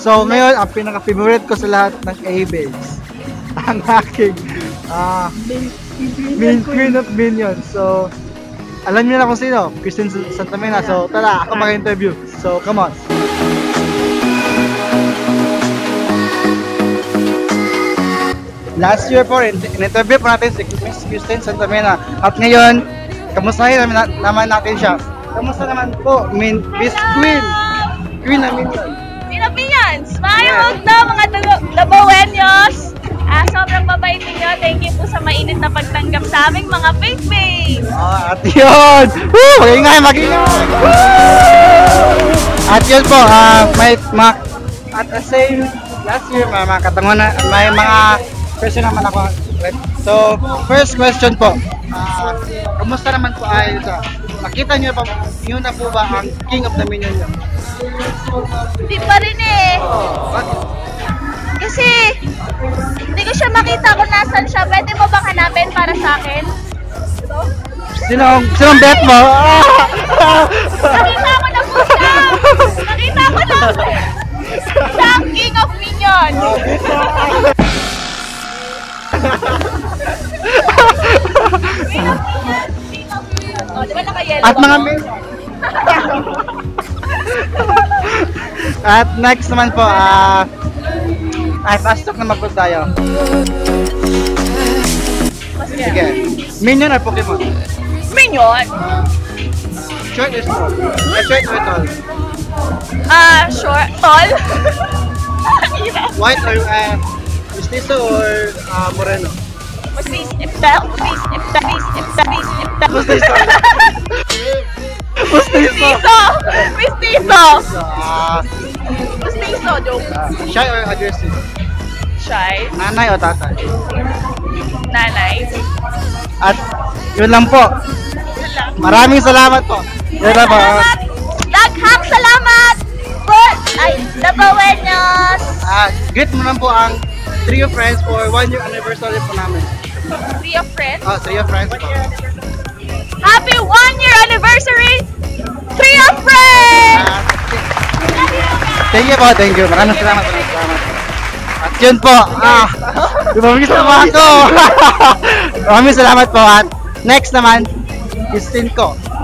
So ngayon, ang pinaka-favorite ko sa lahat ng A-Babes, ang aking main queen of Minions. So, alam niyo na kung sino, Christine Santamena. So, tara, ako mag-interview. So, come on. Last year po, in-interview po natin si Miss Christine Santamena. At ngayon, kamustahin naman natin siya. Kamusta naman po, Miss Queen? Queen na Minions. Queen of Minions! Maayos na mga Labawenyos! Sobrang mabait ninyo. Thank you po sa mainit na pagtanggap sa aming mga Babe. At yun! Woo! Magingay! At yun po, may mga, at the same, last year, mga katanguan, may mga question naman ako. So, first question po, kamusta naman po ay sa, nakita niyo na po ba ang King of the Minion niyo? Hindi pa rin eh. Kasi, hindi ko siya makita kung nasan siya. Pwede mo bang hanapin para sa akin? Sinong bet mo? Nakita ko na po siya! Nakita ko na! Siya ang King of Minions! King of Minions! King of Minions! O, di ba naka-yellow? At mga At next naman po, fast talk na mag-put tayo. Sige. Minion or Pokemon? Minion! Short or small? Short or tall? Short. Tall? White or mestizo or moreno? Mestizo. Mestizo, joke. Shy or aggressive? Shy. Nanay o tatay? Nanay. At yun lang po. Maraming salamat po. Yun lang po. Daghang salamat po. Ay, Labawenyos. Greet mo lang po ang Trio Friends for 1 year anniversary po namin. Trio Friends. Trio Friends po. Happy 1 year anniversary, Trio Friends! Thank you po, thank you. Maraming salamat. At yun po, lumabis na ako. Maraming salamat po. At next naman, Christine ko.